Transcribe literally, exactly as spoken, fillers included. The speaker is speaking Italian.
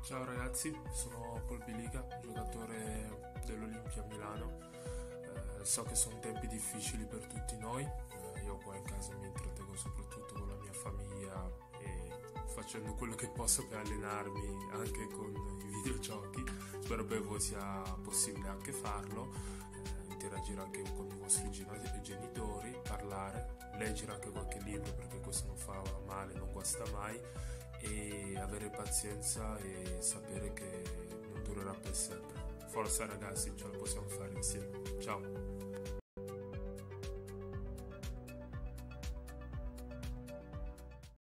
Ciao ragazzi, sono Paul Biliga, giocatore dell'Olimpia Milano. Eh, so che sono tempi difficili per tutti noi. Eh, io qua in casa mi intrattengo soprattutto con la mia famiglia e facendo quello che posso per allenarmi anche con i videogiochi. Spero per voi sia possibile anche farlo, eh, interagire anche con i vostri gen- genitori, parlare, leggere anche qualche libro perché questo non fa male, non guasta mai, e avere pazienza e sapere che non durerà per sempre. Forza ragazzi, ce la possiamo fare insieme. Ciao!